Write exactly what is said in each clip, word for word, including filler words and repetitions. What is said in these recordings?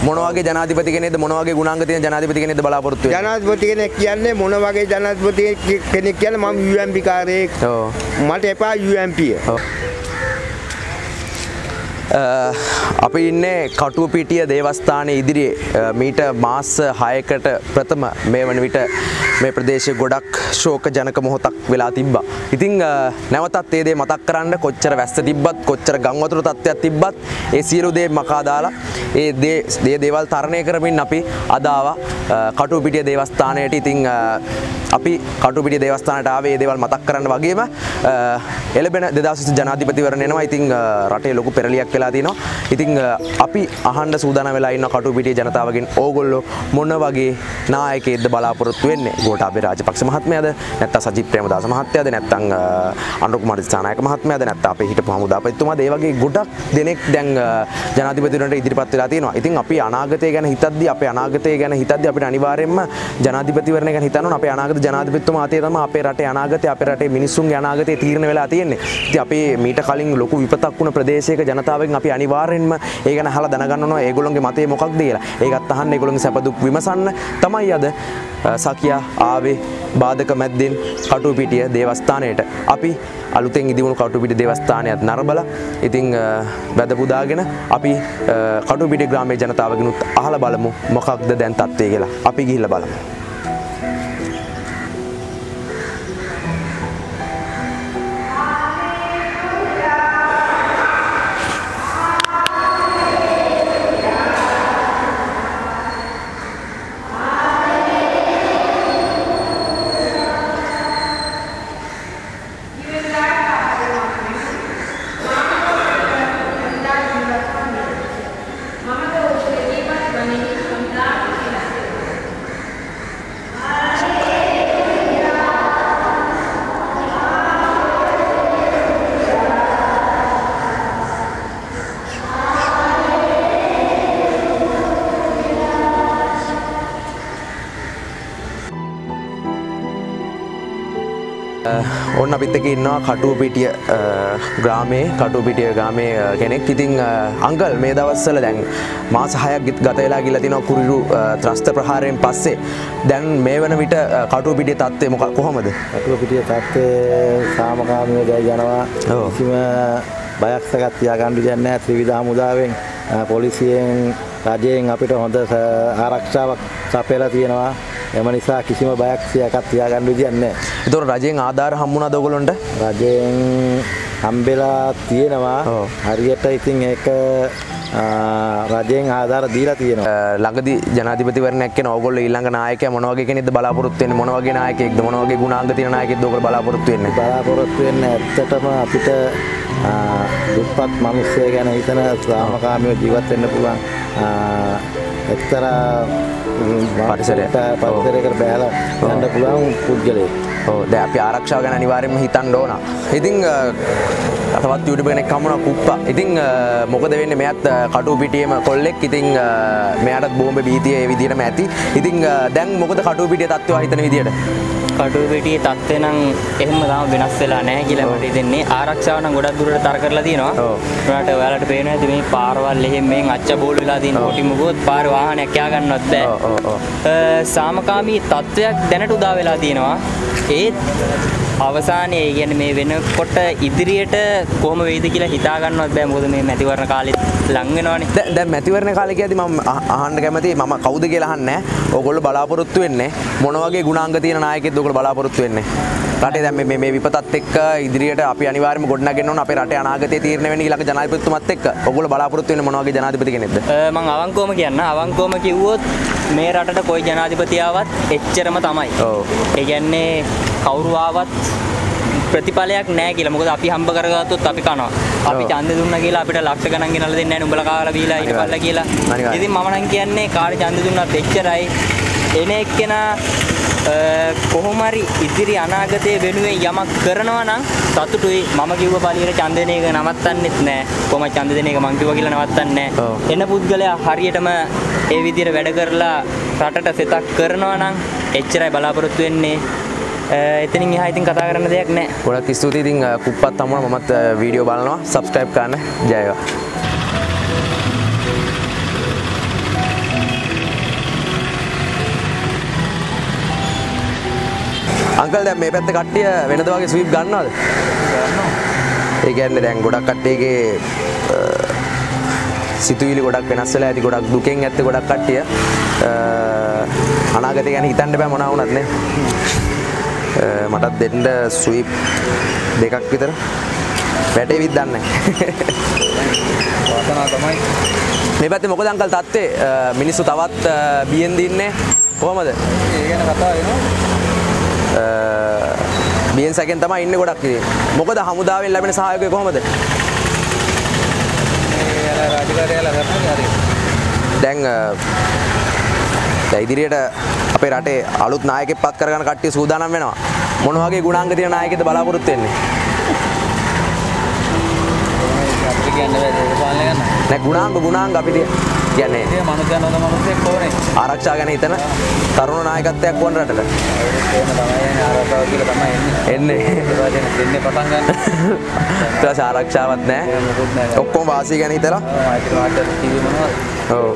මොන වගේ ජනාධිපති කෙනෙක්ද මොන වගේ ගුණාංග තියෙන ජනාධිපති කෙනෙක්ද බලාපොරොත්තු වෙන්නේ? ජනාධිපති කෙනෙක් කියන්නේ මොන වගේ ජනාධිපති කෙනෙක් කියන්නේ මම යූ එම් පී කාරයෙක්. ඔව්. මට එපා යූ එම් පී. ඔව්. අපි ඉන්නේ කටුවපිටිය දේවස්ථානයේ ඉදිරියේ මීට මාස හයකට ප්‍රථම මේ වන විට මේ ප්‍රදේශයේ ගොඩක් ශෝක ජනක මොහොතක් වෙලා තිබ්බා. ඉතින් නැවතත් ඒ දේ මතක් කරන්න කොච්චර වැස්ස තිබ්බත් කොච්චර ගම් වතුර තත්ත්වයක් තිබ්බත් ඒ සියලු දේ මකා දාලා ඒ දේ දේ දේවල් තරණය කරමින් අපි අද ආවා කටුවපිටිය දේවස්ථානයට. ඉතින් අපි කටුවපිටිය දේවස්ථානයට ආවේ මේ දේවල් මතක් කරන්න වගේම එළබෙන දෙදාස් විසි ජනාධිපතිවරණ එනවා. ඉතින් රටේ ලොකු පෙරලියක් වෙලා තිනවා. ඉතින් අපි අහන්න සූදානම් වෙලා ඉන්න කටුවපිටිය ජනතාවගෙන් ඕගොල්ලෝ මොන වගේ නායකයෙක්ද බලාපොරොත්තු වෙන්නේ? ගෝඨාභය රාජපක්ෂ මහත්මයාද නැත්නම් සජිත් ප්‍රේමදාස මහත්තයාද නැත්නම් අනුර කුමාර දිසානායක මහත්මයාද නැත්නම් අපේ හිටපු හමුදාපතිතුමාද? ඒ වගේ ගොඩක් දෙනෙක් දැන් ජනාධිපතිවරණට ඉදිරිපත් වෙලා තියෙනවා. ඉතින් අපි අනාගතය ගැන හිතද්දී අපේ අනාගතය ගැන හිතද්දී අපිට අනිවාර්යයෙන්ම ජනාධිපතිවරණය ගැන හිතන්න ඕන. අපේ අනාගත ජනාධිපතිතුමා අතේ තමයි අපේ රටේ අනාගතය අපේ රටේ මිනිස්සුන්ගේ අනාගතය තීරණය වෙලා තියෙන්නේ. ඉතින් අපි මීට කලින් ලොකු විපතක් වුණ ප්‍රදේශයක ජනතාවෙන් අපි අනිවාර්යෙන්ම ඒ ගැන අහලා දැනගන්න ඕන ඒගොල්ලොන්ගේ මතය මොකක්ද කියලා. ඒකත් අහන්න ඒගොල්ලොන්ගේ සැප දුක් විමසන්න තමයි අද සකියා ආවේ බාධක මැද්දෙන් කටුවපිටිය දේවස්ථානයට. අපි අලුතෙන් ඉදිවුණු කටුවපිටිය දේවස්ථානයත් නරඹලා ඉතින් වැද පුදාගෙන අපි කටුවපිටිය ග්‍රාමීය ජනතාවගෙනුත් අහලා බලමු මොකක්ද දැන් තත්ත්වය කියලා. අපි ගිහිල්ලා බලමු. ඔන්න අපිත් එක්ක ඉන්නවා කටුවපිටිය ග්‍රාමයේ කටුවපිටිය ග්‍රාමයේ කෙනෙක්. ඉතින් අංකල් මේ දවස්වල දැන් මාස හයක් ගත වෙලා ගිහලා තිනවා කුරිරු ත්‍රස්ත ප්‍රහාරයෙන් පස්සේ. දැන් මේ වන විට කටුවපිටිය තත්ත්වය මොකක් කොහොමද? කටුවපිටිය තත්ත්වය සාමකාමීව දැන් යනවා. කිසිම බයක් සකත් තියාගන්න දෙයක් නැහැ. ත්‍රිවිධ හමුදාවෙන් පොලිසියෙන් රජයෙන් අපිට හොඳ ආරක්ෂාවක් සපයලා තියෙනවා. එම නිසා කිසිම බයක් සියයක් තියාගන්න විදියක් නැහැ. ඒතකොට රජයෙන් ආධාර හම්බුණාද ඔයගොල්ලන්ට? රජයෙන් හම්බෙලා තියෙනවා. හරියට ඉතින් ඒක රජයෙන් ආධාර දීලා තියෙනවා. ළඟදී ජනාධිපතිවරණයක් කියන ඕගොල්ලෝ ඊළඟ නායකයා මොන වගේ කෙනෙක්ද බලාපොරොත්තු වෙන්නේ? මොන වගේ නායකයෙක්ද? මොන වගේ ගුණාංග තියෙන නායකයෙක්ද ඔයගොල්ලෝ බලාපොරොත්තු වෙන්නේ? බලාපොරොත්තු වෙන්නේ ඇත්තටම අපිට දුප්පත් මිනිස්සු ගැන හිතන සාමකාමීව ජීවත් වෙන්න පුළුවන් එක්තරා පරිසරයක පරිසරයකට බැහැලා යන්න පුළුවන් පුද්ගලයෙක්. ඔව් දැන් අපි ආරක්ෂාව ගැන අනිවාර්යයෙන්ම හිතන්න ඕන. ඉතින් තවත් YouTube කෙනෙක් හම්බුණා කුප්පා. ඉතින් මොකද වෙන්නේ මෙයාත් කටුවපිටියේම කොල්ලෙක්. ඉතින් මෙයාටත් බෝම්බ බීතිය ඒ විදිහටම ඇති. ඉතින් දැන් මොකද කටුවපිටියේ තත්ත්වය හිතන විදිහට? කටුවපිටියේ තත්ත්වය නම් එහෙම තාම වෙනස් වෙලා නැහැ කියලා මට හිතෙන්නේ. ආරක්ෂාව නම් ගොඩක් දුරට තර කරලා තියෙනවා. ඔයාලට ඔයාලට පේනවා ඇති මේ පාරවල් එහෙම මෙන් අච්ච බෝල් වෙලා තියෙන කොටි මුගොත් පාරේ වාහනයක් යා ගන්නවත් බෑ. සාමකාමී තත්ත්වයක් දැනට උදා වෙලා තියෙනවා. ඒත් අවසානයේ කියන්නේ මේ වෙනකොට ඉදිරියට කොහොම වෙයිද කියලා හිතා ගන්නවත් බෑ. මොකද මේ මැතිවරණ කාලෙත් ලඟ වෙනවනේ. දැන් දැන් මැතිවරණ කාලේ කියද්දි මම අහන්න කැමතියි මම කවුද කියලා අහන්නේ නැහැ. ඕගොල්ලෝ බලාපොරොත්තු වෙන්නේ මොන වගේ ගුණාංග තියෙන නායකයෙක්ද ඕගොල්ලෝ බලාපොරොත්තු වෙන්නේ? රටේ දැන් මේ මේ විපතත් එක්ක ඉදිරියට අපි අනිවාර්යයෙන්ම ගොඩනගන්න ඕන අපේ රටේ අනාගතය තීරණය වෙන්නේ ඊළඟ ජනාධිපතිතුමත් එක්ක. ඔයගොල්ලෝ බලාපොරොත්තු වෙන්නේ මොන වගේ ජනාධිපති කෙනෙක්ද? මම අවංකවම කියන්න අවංකවම කිව්වොත් මේ රටට කොයි ජනාධිපති ආවත් එච්චරම තමයි. ඔව්. ඒ කියන්නේ කවුරු ආවත් ප්‍රතිඵලයක් නැහැ කියලා. මොකද අපි හම්බ කරගත්තොත් අපි කනවා. අපි ඡන්දෙ දුන්නා කියලා අපිට ලක්ෂ ගණන් ගෙනල්ලා දෙන්නේ නැහැ නේ. උඹලා කාලා බීලා හිටපල්ලා කියලා. ඉතින් මම නම් කියන්නේ කාට ඡන්දෙ දුන්නත් එච්චරයි. එන එක්කෙනා කොහොම හරි ඉදිරි අනාගතයේ වෙනුවෙන් යමක් කරනවා නම් සතුටුයි. මම කිව්ව පළියට ඡන්ද දෙන එක නවත්තන්නෙත් නෑ. කොහොම ඡන්ද දෙන එක මං කිව්වා කියලා නවත්තන්නේ නෑ. එන පුද්ගලයා හරියටම ඒ විදිහට වැඩ කරලා රටට සෙතක් කරනවා නම් එච්චරයි බලාපොරොත්තු වෙන්නේ. එතනින් එහා ඉතින් කතා කරන්න දෙයක් නෑ. ගොඩක් ස්තුතියි. ඉතින් කුප්පත් හම්බුණා. මමත් වීඩියෝ බලනවා. සබ්ස්ක්‍රයිබ් කරන්න. ජය වේවා. අංකල් දැන් මේ පැත්තේ කට්ටිය වෙනද වගේ ස්වීප් ගන්නවද? ගන්නවා. ඒ කියන්නේ දැන් ගොඩක් කට්ටියගේ සිතුවිලි ගොඩක් වෙනස් වෙලා ඇති, ගොඩක් දුකෙන් ඇත්තේ ගොඩක් කට්ටිය. අනාගතය ගැන හිතන්න බෑ මොනවා වුණත් නේ. මටත් දෙන්න ස්වීප් දෙකක් විතර වැටේවිත් දන්නේ වාසනාව තමයි. මේ පැත්තේ මොකද අංකල් තත්ත්වේ? මිනිස්සු තවත් බියෙන් දින්නේ කොහමද? ඒ ගැන කතා වෙනවා. බියෙන් සැකෙන් තමයි ඉන්නේ ගොඩක් ඉතින්. මොකද හමුදාවෙන් ලැබෙන සහයෝගය කොහමද? මේ රාජකාරියලා කරන්නේ හරියට. දැන් දැන් ඉදිරියට අපේ රටේ අලුත් නායකයෙක් පත් කරගන්න කට්ටිය සූදානම් වෙනවා. මොන වගේ ගුණාංග තියෙන නායකයෙක්ද බලාපොරොත්තු වෙන්නේ? අපිට කියන්න බෑ දේශපාලනය ගන්න. නෑ ගුණාංග ගුණාංග අපිට කියන්නේ ඒ මනුස්සයන් හොඳ මනුස්සයෙක් ඕනේ. ආරක්ෂා ගැන හිතන තරුණ නායකත්වයක් වුණ රටට. එහෙම තමයි ආරක්ෂාව කියලා තමයි එන්නේ. එන්නේ. ඒ වගේ දෙන්නේ පටන් ගන්න. ඊට පස්සේ ආරක්ෂාවක් නැහැ. ඔක්කොම වාසිය ගැන හිතලා. ආයිත් වාටර් ටීවී මොනවද? ඔව්.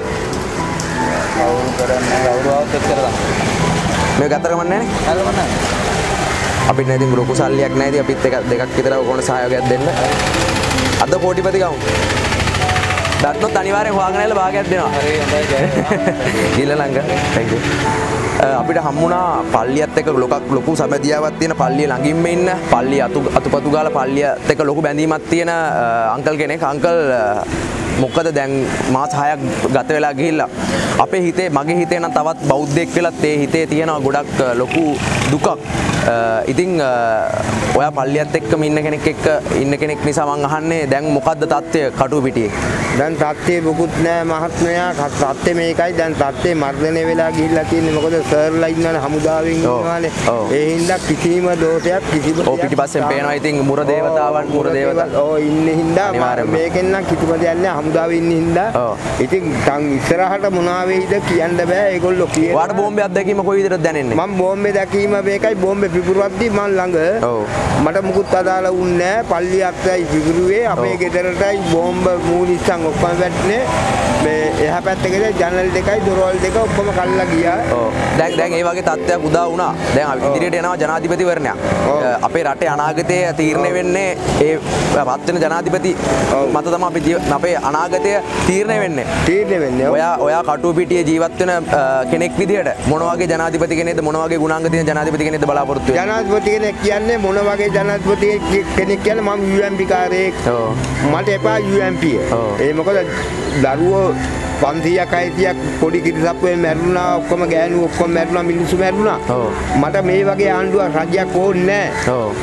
කවුරු කරන්නේ කවුරුවත් එක්ක කරලා. මේ ගතර ගමන් නැහැ නේ. හරිම නැහැ. අපිට නෑ ඉතින් ලොකු සල්ලියක් නැහැ ඉතින් අපිත් එක දෙකක් විතර ඕන සහයෝගයක් දෙන්න. අද කෝටිපති ගමු. දත්නොත් අනිවාර්යෙන් හොයාගෙන ඇවිල්ලා භාගයක් දෙනවා. හරි හොඳයි ජය. ගිල්ල ළඟ. thank you. අපිට හම්බුණා පල්ලියත් එක්ක ලොකක් ලොකු සමදියාවක් තියෙන පල්ලිය ළඟින්ම ඉන්න පල්ලිය අතු අතුපතු ගාලා පල්ලියත් එක්ක ලොකු බැඳීමක් තියෙන අංකල් කෙනෙක්. අංකල් මොකද දැන් මාස හයක් ගත වෙලා ගිහිල්ලා අපේ හිතේ මගේ හිතේ නම් තවත් බෞද්ධයෙක් වෙලත් ඒ හිතේ තියෙන ගොඩක් ලොකු දුකක්. ඉතින් ඔයා පල්ලියත් එක්කම ඉන්න කෙනෙක් එක්ක ඉන්න කෙනෙක් නිසා මං අහන්නේ දැන් මොකද්ද තත්ත්වය කටුපිටියේ? දැන් තත්ත්වය මොකුත් නෑ මහත්මයා. තත්ත්වය මේකයි. දැන් තත්ත්වය මර්ධනය වෙලා ගිහිල්ලා තියෙන්නේ. මොකද සර්ලා ඉන්නවනේ හමුදාවෙන් ඉන්නවනේ. ඒ හින්දා කිසිම දෝෂයක් කිසිම ඔව් පිටිපස්සෙන් පේනවා ඉතින් මුර දේවතාවන් මුර දේවතා. ඔව් ඉන්නේ හින්දා මේකෙන් නම් කිසිම දෙයක් නෑ හමුදාවේ ඉන්න හින්දා. ඉතින් තන් ඉස්සරහට මොනවා වෙයිද කියන්න බෑ. ඒගොල්ලෝ කියන වාට බෝම්බයක් දැකීම කොයි විදිහටද දැනෙන්නේ? මම බෝම්බේ දැකීම මේකයි. බෝම්බේ පිපුරද්දි මම ළඟ මට මුකුත් අදාළ වුණේ නෑ. පල්ලියක්යි පිපුරුවේ අපේ ගෙදරටයි බෝම්බ මූලිස්සන් ඔක්කොම වැටුනේ. මේ එහා පැත්තේ ජනල් දෙකයි දොරවල් දෙක ඔක්කොම කල්ලා ගියා. ඔව්. දැන් දැන් ඒ වගේ තත්ත්වයක් උදා වුණා. දැන් අපි ඉදිරියට යනවා ජනාධිපතිවරණයක්. අපේ රටේ අනාගතය තීරණය වෙන්නේ ඒ පත් වෙන ජනාධිපති මත තමයි අපි අපේ අනාගතය තීරණය වෙන්නේ. තීරණය වෙන්නේ. ඔයා ඔයා කටුපිටියේ ජීවත් වෙන කෙනෙක් විදිහට මොන වගේ ජනාධිපති කෙනෙක්ද මොන වගේ ගුණාංග තියෙන ජනාධිපති කෙනෙක්ද බලාපොරොත්තු වෙන්නේ? ජනාධිපති කෙනෙක් කියන්නේ මොන වගේ ජනාධිපති කෙනෙක් කියන්නේ මම යූ එම් පී කාරයෙක්. ඔව්. මට එපා යූ එම් පී. ඒ මොකද දරුවෝ පන්සියයක් හයසියක් පොඩි කිරිසප්පුවෙන් මැරුණා. ඔක්කොම ගෑනු ඔක්කොම මැරුණා. මිනිස්සු මැරුණා. මට මේ වගේ ආණ්ඩුවක් රජයක් ඕනේ නැහැ. ඔව්.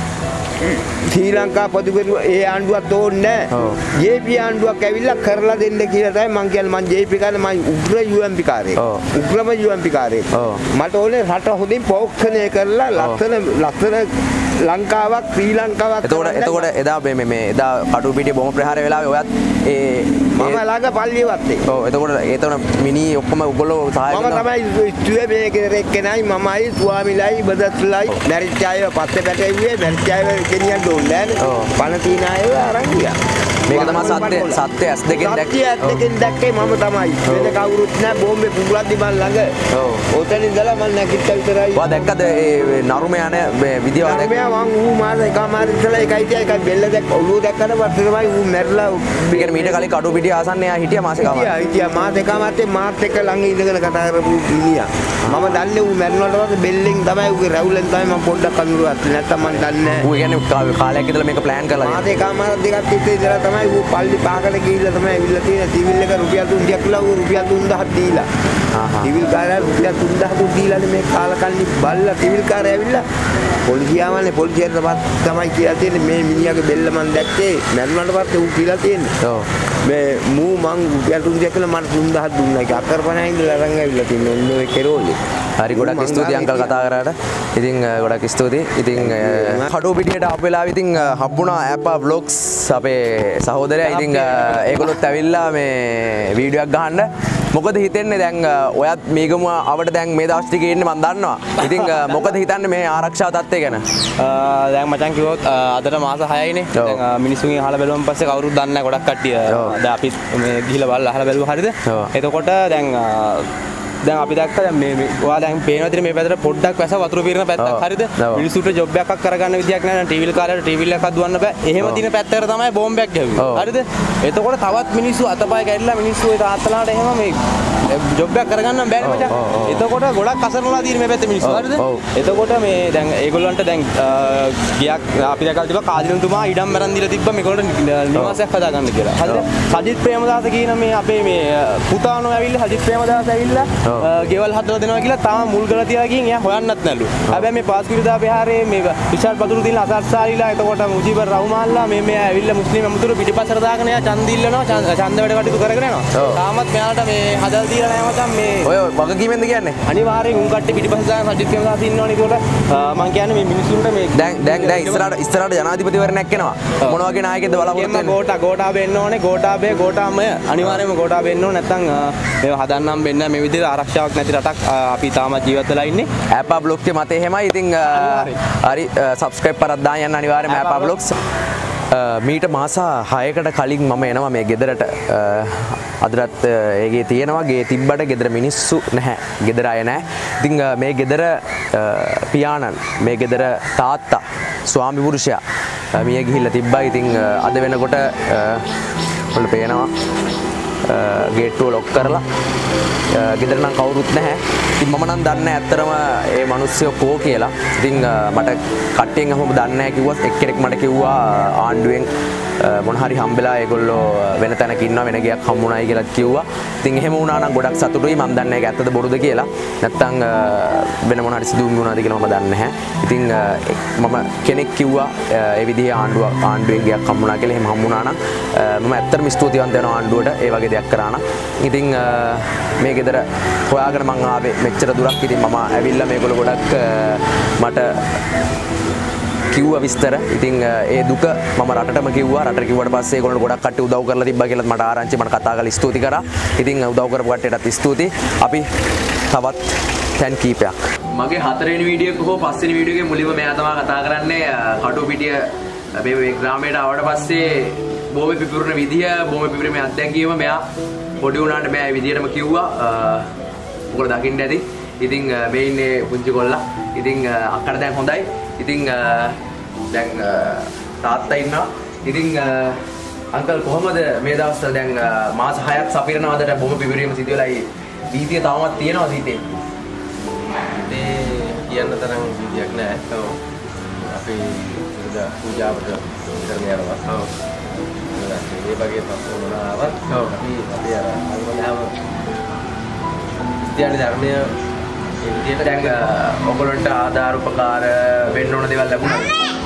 ශ්‍රී ලංකා පොදුපෙරු ඒ ආණ්ඩුවක් ඕනේ නැහැ. ජේ පී ආණ්ඩුවක් ඇවිල්ලා කරලා දෙන්න කියලා තමයි මං කියන්නේ. මං ජේ පී කාරේ මං උග්‍ර යූ එම් පී කාරයෙක්. උග්‍රම යූ එම් පී කාරයෙක්. මට ඕනේ රට හොඳින් පෝෂණය කරලා ලස්සන ලස්සන ලංකාවක් ශ්‍රී ලංකාවක්. එතකොට එතකොට එදා මේ මේ එදා කටුපිටියේ බොම්බ ප්‍රහාරය වෙලාවේ ඔයත් ඒ මම ළඟ පල්ලියවත් ඒ. ඔව් එතකොට ඒතන මිනි ඔක්කොම ඔයගොල්ලෝ සහාය කරනවා. මම තමයි ඉස්තුවේ මේකේ එක්කෙනයි මමයි ස්වාමිලයි බදස්ලයි මැරිච්ච අය පස්සේ පැටෙව්වේ මැරිච්ච අය ගෙනියන්න ඕනේ නෑනේ. පණ තියන අයව අරන් ගියා. මේක තමයි සත්‍ය සත්‍ය ඇස් දෙකෙන් දැක්කේ. ඇස් දෙකෙන් දැක්කේ මම තමයි. වෙන කවුරුත් නෑ. බෝම්බේ පුපුරද්දි මම ළඟ. ඔව්. ඔතන ඉඳලා මම නැගිට්ට විතරයි. ඔයා දැක්කද ඒ නරුම යන විදියව දැක්කද? නරුම මං ඌ මාස එකමාර ඉඳලා එකයි තියා එකයි බෙල්ල දැක්ක ඔළුව දැක්කට පස්සේ තමයි ඌ මැරිලා. මේක මීට කලින් කටුපිටිය ආසන්න එයා හිටියා මාස එකමාර. හිටියා හිටියා මාස එකමාරත් මාත් එක්ක ළඟ ඉඳගෙන කතා කරපු මිනිහා. මම දන්නේ ඌ මැරුණාට පස්සේ බෙල්ලෙන් තමයි ඌගේ රැවුලෙන් තමයි මම පොඩ්ඩක් අඳුරුවත්. නැත්තම් මම දන්නේ නෑ. ඌ කියන්නේ කාලයක් ඉඳලා මේක ප්ලෑන් කරලා මාස එකමාර දෙකක් තිස්සේ ඉඳලා තමයි ඌ පල්ලි පහකට ගිහිල්ලා තමයි ඇවිල්ලා තියෙන. සිවිල් එක රුපියල් තුන්සියක් කියලා ඌ රුපියල් තුන්දහක් දීලා. සිවිල් කාර්යය රුපියල් තුන්දහක් දීලානේ මේ කාලකන්ණි බල්ලා සිවිල් කාර්යය ඇවිල්ලා පොලිසියාවනේ පොලිසියට තමයි කියලා තියෙන්නේ මේ මිනිහාගේ බෙල්ල මන් දැක්කේ මැරුණාට පස්සේ ඌ කියලා තියෙන්නේ. ඔව්. මේ මූ මං රුපියල් තුන්සියක් කියලා මට තුන්දහක් දුන්නා. ඒක අතරපණයි ඉඳලා අරන් ඇවිල්ලා තින්නේ ඔන්න ඔය කෙරෝලේ. හරි ගොඩක් ස්තුතියි අංකල් කතා කරාට. ඉතින් ගොඩක් ස්තුතියි. ඉතින් කටුපිටියට ආපු වෙලාවෙ ඉතින් හම්බුණා ඇපා vlogs අපේ සහෝදරයා. ඉතින් ඒගොල්ලොත් ඇවිල්ලා මේ වීඩියෝ එකක් ගහන්න. මොකද හිතෙන්නේ දැන් ඔයත් මේගම අවට දැන් මේ දවස් ටිකේ ඉන්නේ මම දන්නවා. ඉතින් මොකද හිතන්නේ මේ ආරක්ෂා තත්ත්වය ගැන? දැන් මචං කිව්වොත් අදට මාස හයයිනේ. දැන් මිනිස්සුන්ගෙන් අහලා බැලුවම පස්සේ කවුරුත් දන්නේ නැහැ ගොඩක් කට්ටිය. දැන් අපි මේ ගිහිල්ලා බලලා අහලා බැලුවා හරියද? එතකොට දැන් දැන් අපි දැක්ක දැන් මේ මේ ඔයාලා දැන් පේනවා ඉතින් මේ පැත්තට පොඩ්ඩක් වැස වතුර පිරෙන පැත්තක් හරියද මිනිස්සුන්ට ජොබ් එකක් කරගන්න විදියක් නැහැ ටීවී කාලේට ටීවී එකක් දුවන්න බෑ එහෙම තියෙන පැත්තකට තමයි බෝම්බයක් ගැහුවේ හරියද එතකොට තවත් මිනිස්සු අතපය කැඩිලා මිනිස්සු ඒ තාත්තලාට එහෙම මේ ජොබ් එකක් කරගන්න බෑනේ මචං එතකොට ගොඩක් අසරණලා තියෙන මේ පැත්තේ මිනිස්සු හරියද එතකොට මේ දැන් ඒගොල්ලන්ට දැන් ගියක් අපි දැකලා තිබ්බා කාදිනතුමා ඉඩම් මරන් දීලා තිබ්බා මේගොල්ලන්ට නිවාසයක් හදා ගන්න කියලා හරියද සජිත් ප්‍රේමදාස කියන මේ අපේ මේ පුතාණෝ ඇවිල්ලා සජිත් ප්‍රේමදාස ඇවිල්ලා ගෙවල් හදලා දෙනවා කියලා තාම මුල් කරලා තියලා ගින් එයා හොයන්නත් නැලු. හැබැයි මේ පාස්කිරිදා විහාරයේ මේ විශාල් පතුරු දින අසර්සාරිලා එතකොට මුජිබර් රවුමාල්ලා මේ මේ ඇවිල්ලා මුස්ලිම් අමුතුරු පිටිපස්සට දාගෙන එයා ඡන්ද ඉල්ලනවා ඡන්ද වැඩ කටයුතු කරගෙන යනවා. තාමත් මෙයාලට මේ හදලා දීලා නැහැ මචං මේ ඔය වගකීමෙන්ද කියන්නේ? අනිවාර්යෙන් උන් කට්ටිය පිටිපස්ස දාන සජිත් ප්‍රේමදාස ඉන්නවනේ ඒකට මම කියන්නේ මේ මිනිස්සුන්ට මේ දැන් දැන් දැන් ඉස්සරහට ඉස්සරහට ජනාධිපතිවරණයක් එනවා. මොන වගේ නායකයෙක්ද බලාපොරොත්තු වෙන්නේ? ගෝඨා ගෝඨාබේ එන්න ඕනේ ගෝඨාබේ ගෝඨාමය අනිවාර්යයෙන්ම ගෝඨාබේ එන්න ඕනේ නැත්නම් මේව හදන්නම් වෙන්න මේ විදිහට ආරක්ෂාවක් නැති රටක් අපි තාමත් ජීවත් වෙලා ඉන්නේ. ඇපා බ්ලොග් එකේ මතේ එහෙමයි. ඉතින් හරි සබ්ස්ක්‍රයිබ් කරලා දාන්න යන්න අනිවාර්යයෙන්ම ඇපා බ්ලොග්ස්. මීට මාස හයකට කලින් මම එනවා මේ ගෙදරට. අදටත් ඒකේ තියෙනවා ගේ තිබ්බට ගෙදර මිනිස්සු නැහැ. ගෙදර අය නැහැ. ඉතින් මේ ගෙදර පියාණන් මේ ගෙදර තාත්තා ස්වාමි පුරුෂයා මිය ගිහිල්ලා තිබ්බා. ඉතින් අද වෙනකොට ඔයාලා පේනවා ගේට්ටුව ලොක් කරලා ගෙදර නම් කවුරුත් නැහැ. ඉතින් මම නම් දන්නේ ඇත්තටම ඒ මිනිස්සු කෝ කියලා. ඉතින් මට කට්ටියෙන් අහුවම දන්නේ නැහැ කිව්වත් එක්කෙනෙක් මට කිව්වා ආණ්ඩුවෙන් මොන හරි හම්බෙලා ඒගොල්ලෝ වෙන තැනක ඉන්නවා වෙන ගයක් හම්බුනායි කියලා කිව්වා. ඉතින් එහෙම වුණා නම් ගොඩක් සතුටුයි. මම දන්නේ නැහැ ඒක ඇත්තද බොරුද කියලා. නැත්තම් වෙන මොන හරි සිදුවීම් වුණාද කියලා මම දන්නේ නැහැ. ඉතින් මම කෙනෙක් කිව්වා ඒ විදිහේ ආණ්ඩුව ආණ්ඩුවෙන් ගයක් හම්බුනා කියලා. එහෙම හම්බුනා නම් මම ඇත්තටම ස්තුතිවන්ත වෙනවා ආණ්ඩුවට ඒ වගේ දෙයක් කරා නම්. ඉතින් මේ ගෙදර හොයාගෙන මං ආවේ මෙච්චර දුරක්. ඉතින් මම ඇවිල්ලා මේගොල්ලෝ ගොඩක් මට කිව්වා විස්තර. ඉතින් ඒ දුක මම රටටම කිව්වා. රටට කිව්වට පස්සේ ඒගොල්ලෝ ගොඩක් කට්ටිය උදව් කරලා තිබ්බා කියලාත් මට ආරංචි මට කතා කරලා ස්තුති කරා. ඉතින් උදව් කරපු කට්ටියටත් ස්තුතියි. අපි තවත් තැන් කීපයක්. මගේ හතරවෙනි වීඩියෝ එක හෝ පස්වෙනි වීඩියෝ එකේ මුලින්ම මෙයා තමයි කතා කරන්නේ කටුපිටිය මේ ග්‍රාමයට ආවට පස්සේ බෝම්බ පිපිරුණ විදිය බෝම්බ පිපිරීමේ අත්දැකීම මෙයා පොඩි වුණාට මෙයා මේ විදියටම කිව්වා. ඔයගොල්ලෝ දකින්න ඇති. ඉතින් මේ ඉන්නේ පුංචි කොල්ලා. ඉතින් අක්කට දැන් හොඳයි. ඉතින් දැන් තාත්තා ඉන්නවා. ඉතින් අංකල් කොහමද මේ දවස්වල දැන් මාස හයක් සපිරනවදට බොම්බ පිපිරීම සිදු වෙලායි වීතිය තවමත් තියෙනවද හිතේ? ඒ කියන්න තරම් විදියක් නැහැ. ඔව්. අපි ඉතින් පූජාවට කරගෙන යනවා. ඔව්. ඒ වගේ තත්ත්ව මොනවාවත් අපි අපි අර අනුමතාව ඉතින් ධර්මය ඒ විදිහට දැන් ඔයගොල්ලන්ට ආධාර උපකාර වෙන්න ඕන දේවල් ලැබුණාද?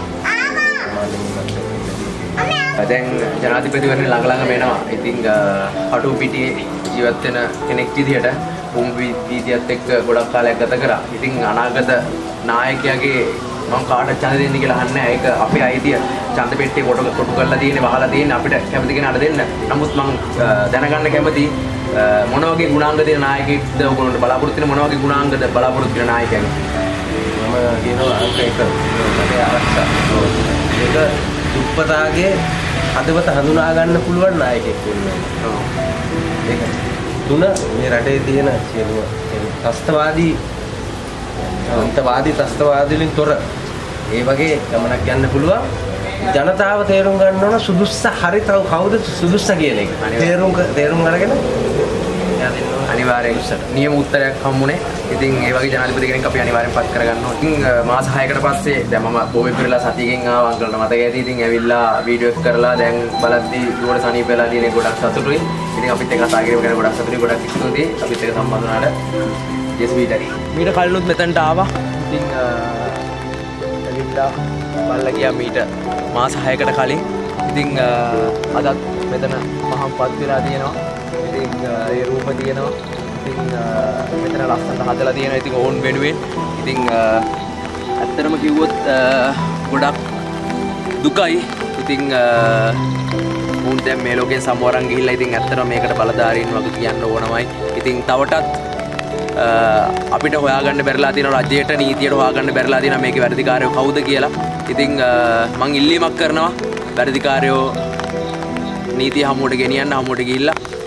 දැන් ජනාධිපතිවරණය ළඟ ළඟ වෙනවා. ඉතින් කටුපිටියේ ජීවත් වෙන කෙනෙක් විදිහට බොම්බ වීදියත් එක්ක ගොඩක් කාලයක් ගත කරා. ඉතින් අනාගත නායකයාගේ මම කාටද ඡන්ද දෙන්නේ කියලා අහන්නේ. ඒක අපේ අයිතිය. ඡන්ද පෙට්ටිය කොට කොටු කරලා තියෙන්නේ වහලා තියෙන්නේ අපිට කැමති කෙනාට දෙන්න. නමුත් මම දැනගන්න කැමති මොන වගේ ගුණාංග දෙන නායකයෙක්ද ඔයගොල්ලන්ට බලාපොරොත්තු වෙන මොන වගේ ගුණාංගද බලාපොරොත්තු වෙන නායකයෙක්? මම කියනවා අංක එක. රටේ ආරක්ෂා. ඒක දුප්පතාගේ හදවත හඳුනා ගන්න පුළුවන් නායකයෙක් වෙන්න ඕනේ. ඒක තුන මේ රටේ තියෙන සියලුම ත්‍ස්තවාදී අන්තවාදී ත්‍ස්තවාදී වලින් තොර ඒ වගේ ගමනක් යන්න පුළුවන්. ජනතාව තේරුම් ගන්න ඕන සුදුස්ස හරි තව කවුද සුදුස්ස කියන එක. තේරුම් තේරුම් අරගෙන අනිවාර්යෙන් නියම උත්තරයක් හම්බුනේ. ඉතින් ඒ වගේ ජනාධිපති කෙනෙක් අපි අනිවාර්යෙන් පත් කරගන්න ඕන. ඉතින් මාස හයකට පස්සේ දැන් මම බෝවේ පිරලා සතියකින් ආවා අංකල්ට මතක ඇති. ඉතින් ඇවිල්ලා වීඩියෝ එක කරලා දැන් බලද්දී දුවට සනීප වෙලා තියෙන ගොඩක් සතුටුයි. ඉතින් අපිත් එක්ක කතා කිරීම ගැන ගොඩක් සතුටුයි. ගොඩක් ස්තුතියි. අපිත් එක්ක සම්බන්ධ වුණාට. ජෙස්බීටරි. මීට කලිනුත් මෙතනට ආවා. ඉතින් ඇවිල්ලා බලලා ගියා මීට මාස හයකට කලින්. ඉතින් අදත් මෙතන මහම්පත් වෙලා තියෙනවා. ඉතින් ඒ රූප තියෙනවා. ඉතින් මෙතන ලස්සනට හදලා තියෙනවා. ඉතින් ඕන් වෙනුවෙන්. ඉතින් ඇත්තටම කිව්වොත් ගොඩක් දුකයි. ඉතින් උන් දැන් මේ ලෝකෙන් සමවරන් ගිහිල්ලා ඉතින් ඇත්තටම මේකට බලධාරීන් වගේ කියන්න ඕනමයි. ඉතින් තවටත් අපිට හොයාගන්න බැරිලා තියෙන රජයට නීතියට හොයාගන්න බැරිලා තියෙන මේකේ වැඩිකාරයෝ කවුද කියලා. ඉතින් මං ඉල්ලීමක් කරනවා වැඩිකාරයෝ නීතිය හමුවට ගෙනියන්න හමුවට ගිහිල්ලා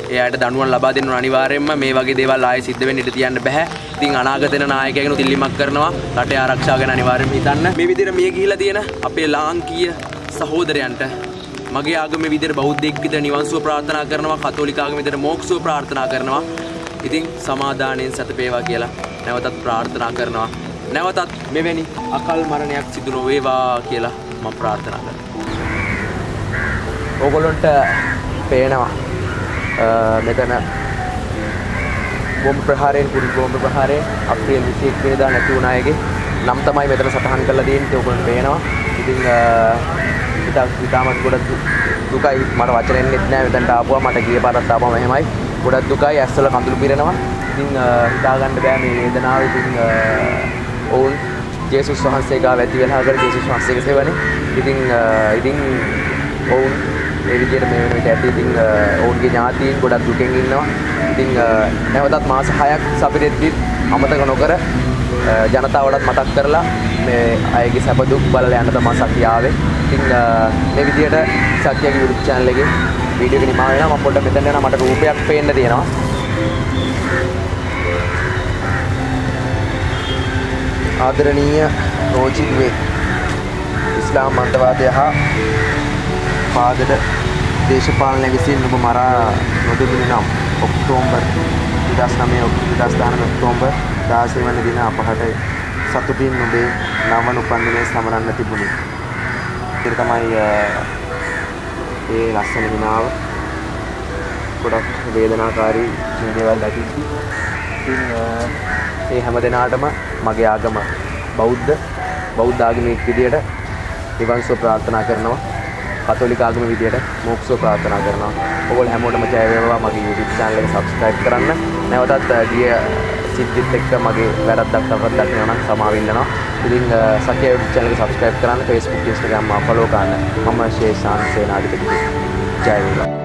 එයාට දඬුවම් ලබා දෙන්න ඕන අනිවාර්යයෙන්ම මේ වගේ දේවල් ආයෙ සිද්ධ වෙන්න ඉඩ තියන්න බෑ. ඉතින් අනාගතේන නායකයෙකුට ඉල්ලීමක් කරනවා රටේ ආරක්ෂාව ගැන අනිවාර්යයෙන්ම හිතන්න. මේ විදිහට මිය ගිහිලා තියෙන අපේ ලාංකීය සහෝදරයන්ට මගේ ආගමේ විදිහට බෞද්ධයෙක් විදිහට නිවන් සුව ප්‍රාර්ථනා කරනවා, කතෝලික ආගමේ විදිහට මෝක්ෂ සුව ප්‍රාර්ථනා කරනවා. ඉතින් සමාදානයෙන් සැතපේවා කියලා නැවතත් ප්‍රාර්ථනා කරනවා. නැවතත් මෙවැනි අකල් මරණයක් සිදු නොවේවා කියලා මම ප්‍රාර්ථනා කරනවා. ඕගොල්ලන්ට පේනවා මෙතන බෝම්බ ප්‍රහාරයෙන් කුඩු බෝම්බ ප්‍රහාරයෙන් අප්‍රේල් විසි එක් වෙනිදා නැති වුණ අයගේ නම් තමයි මෙතන සටහන් කරලා තියෙන්නේ. ඕගොල්ලන්ට පේනවා. ඉතින් ඉතාලි ඉතාමත් ගොඩක් දුකයි. මට වචනෙන් නෙත් නෑ මෙතනට ආපුවා. මට ගිය පාරත් ආපුවම එහෙමයි. ගොඩක් දුකයි. ඇස්වල කඳුළු පිරෙනවා. ඉතින් හිතා ගන්න බෑ මේ වේදනාව. ඉතින් ඔවුන් ජේසුස් වහන්සේ ගාව ඇති වෙලා හදලා ජේසුස් වහන්සේගේ සේවනේ. ඉතින් ඉතින් ඔවුන් ඒ විදිහට මේ වෙන විට ඇති. ඉතින් ඔවුන්ගේ ඥාතීන් ගොඩක් දුකෙන් ඉන්නවා. ඉතින් නැවතත් මාස හයක් සපිරෙද්දි අමතක නොකර ජනතාවටත් මතක් කරලා මේ අයගේ සැප දුක් බලලා යන්න තමයි සතිය ආවේ. ඉතින් මේ විදිහට සත්‍යගේ YouTube channel එකේ වීඩියෝ එක නිමා වෙනවා. මම පොඩ්ඩක් මෙතන යනවා. මට රූපයක් පේන්න තියෙනවා. ආදරණීය රෝජිත් වේ ඉස්ලාම් මතවාදය හා පාදඩ දේශපාලනය විසින් ඔබ මරා නොදුමින නම් ඔක්තෝබර් දෙදහස් නවය දෙදහස් දානමය ඔක්තෝබර් දාසය වන දින අපහට සතුටින් ඔබේ නවන උපන්දිනය සමරන්න තිබුණේ. ඒක තමයි ඒ ලස්සන දිනාව. ගොඩක් වේදනාකාරී මේ දේවල් දැකිච්චි. ඉතින් ඒ හැම දිනාටම මගේ ආගම බෞද්ධ බෞද්ධ ආගමික විදියට නිවන් සුව ප්‍රාර්ථනා කරනවා. කතෝලික ආගම විදියට මෝක්ෂ සුව ප්‍රාර්ථනා කරනවා. ඔයගොල්ලෝ හැමෝටම ජය වේවා. මගේ YouTube channel එක subscribe කරන්න. නැවතත් ගිය සිද්ධිත් එක්ක මගේ වැරද්දක් තවත් දක්වනවා නම් සමාව ඉල්ලනවා. ඉතින් සත්‍ය YouTube channel එක subscribe කරන්න. Facebook Instagram මාව follow කරන්න. මම ශේෂාන් සේනාධිපති. ජය වේවා.